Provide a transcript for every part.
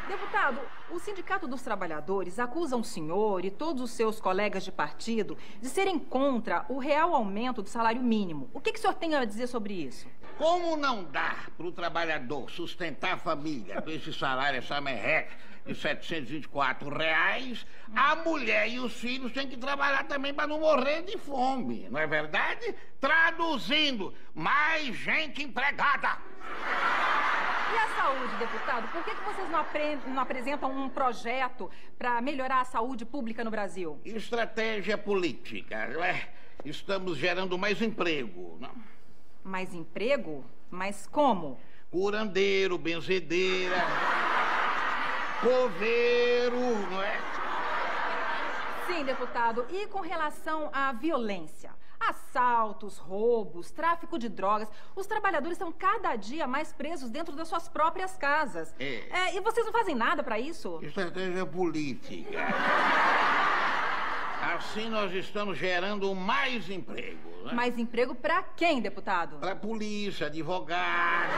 Deputado, o Sindicato dos Trabalhadores acusa o senhor e todos os seus colegas de partido de serem contra o real aumento do salário mínimo. O que o senhor tem a dizer sobre isso? Como não dá para o trabalhador sustentar a família com esse salário, essa merreca de R$ 724, a mulher e os filhos têm que trabalhar também para não morrer de fome, não é verdade? Traduzindo, mais gente empregada. E a saúde, deputado? Por que vocês não apresentam um projeto para melhorar a saúde pública no Brasil? Estratégia política, não é? Estamos gerando mais emprego, não? Mais emprego? Mas como? Curandeiro, benzedeira, coveiro, não é? Sim, deputado. E com relação à violência? Assaltos, roubos, tráfico de drogas. Os trabalhadores estão cada dia mais presos dentro das suas próprias casas. E vocês não fazem nada para isso? Estratégia política. Assim nós estamos gerando mais emprego, né? Mais emprego para quem, deputado? Para polícia, advogados,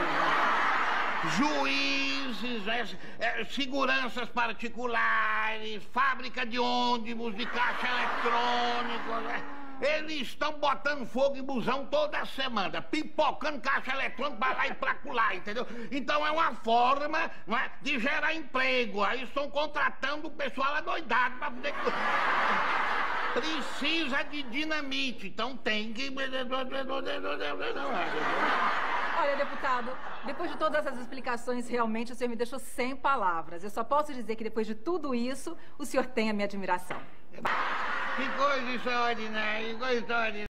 juízes, seguranças particulares, fábrica de ônibus, de caixa eletrônico, né? Eles estão botando fogo em busão toda semana, pipocando caixa eletrônica para lá e para lá, entendeu? Então é uma forma, não é, de gerar emprego. Aí estão contratando o pessoal adoidado para poder... Precisa de dinamite, então tem que... Olha, deputado, depois de todas essas explicações, realmente o senhor me deixou sem palavras. Eu só posso dizer que depois de tudo isso, o senhor tem a minha admiração. Que coisa extraordinária, que coisa extraordinária.